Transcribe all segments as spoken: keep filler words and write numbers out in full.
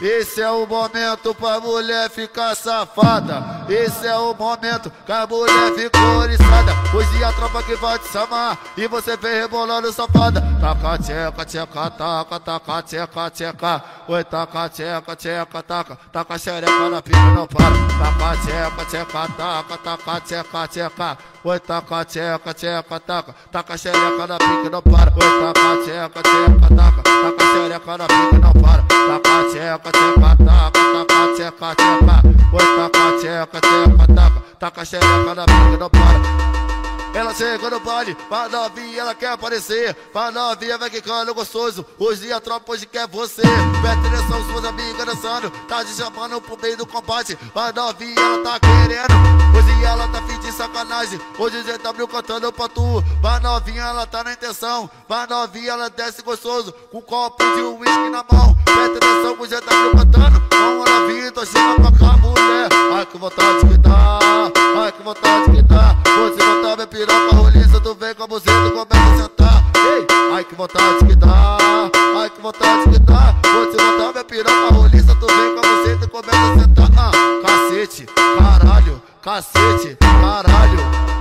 Esse é o momento pra mulher ficar safada. Esse é o momento que a mulher ficou oriçada. Hoje a tropa que vai te chamar e você vem rebolando safada. Taca, tcheca, tcheca, taca, taca, tcheca, tcheca. Oi, taca, tcheca, tcheca, taca. Taca xereca na pica, não para. Taca, tcheca, tcheca, taca, taca, tcheca, tcheca. Oi, taca, tcheca, tcheca, taca. Taca xereca na pica, não para. Oi, taca, tcheca, tcheca, taca. Taca xereca na pica, não para. Taca, tcheca, tcheca, taca, taca, tcheca, tcheca. Oi, taca, tcheca, tcheca, taca. Taca xereca na pica, não para. Ela chegou no baile, pra novinha ela quer aparecer. Pra novinha vai quicando gostoso. Hoje a tropa hoje quer você. Presta atenção, suas amigas dançando. Tá te chamando pro meio do combate. Pra novinha ela tá querendo. Hoje ela tá fim de sacanagem. Hoje o G W cantando pra tu. Pra novinha ela tá na intenção. Pra novinha ela desce gostoso. Com um copo de uísque na mão. Presta atenção com o G W cantando. Com a novinha tô chegando pra cá, mulher. Ai que vontade que dá. Ai que vontade que dá. Você botar minha piroca roliça, tu vem com a buzeta e começa a sentar. Ei, ai que vontade que dá. Ai que vontade que dá. Você botar minha piroca roliça, tu vem com a buzeta e começa a sentar. Ah, cacete, caralho, cacete, caralho.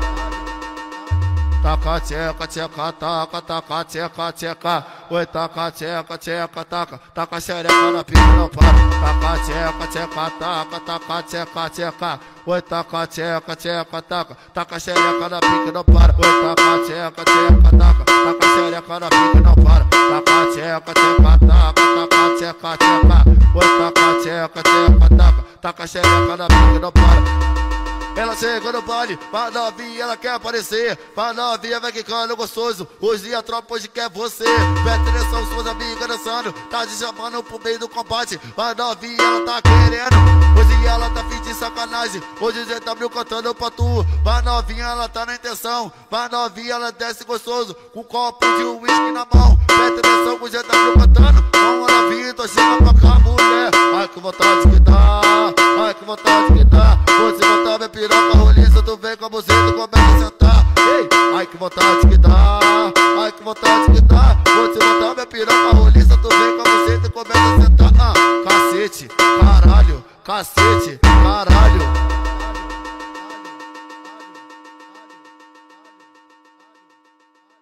Taca, tcheca, tcheca, taca, taca, tcheca, tcheca. Oi, taca, tcheca, tcheca, taca. Taca xereca na pica, não para. Taca, tcheca, tcheca, taca, taca, tcheca, tcheca. Oi, taca, tcheca, tcheca, taca. Taca xereca na pica, não para. Oi, taca, tcheca, tcheca, taca. Taca xereca na pica, não para. Taca, tcheca, tcheca, taca, taca, tcheca, tcheca. Oi, taca, tcheca, tcheca, taca. Taca xereca na pica, não para. Ela chegou no baile, pra novinha ela quer aparecer. Pra novinha vai quicando gostoso. Hoje a tropa hoje quer você. Presta atenção, suas amigas dançando. Tá te chamando pro meio do combate. Pra novinha ela tá querendo. Hoje ela tá fim de sacanagem. Hoje o G W cantando pra tu. Pra novinha ela tá na intenção. Pra novinha ela desce gostoso. Com um copo de uísque na mão. Presta atenção com o G W cantando. Com a novinha tô chegando pra cá, mulher. Ai que vontade que dá. Ai que vontade que dá. Você botar minha piroca roliça, tu vem com a buzeta e começa a sentar. Ei, ai que vontade que dá. Ai que vontade que dá. Você botar minha piroca roliça, tu vem com a buzeta e começa a sentar. Ah, cacete, caralho, cacete, caralho.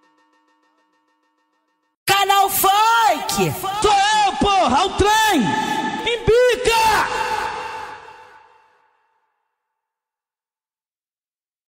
Canal Funk! Sou eu, porra, o trem!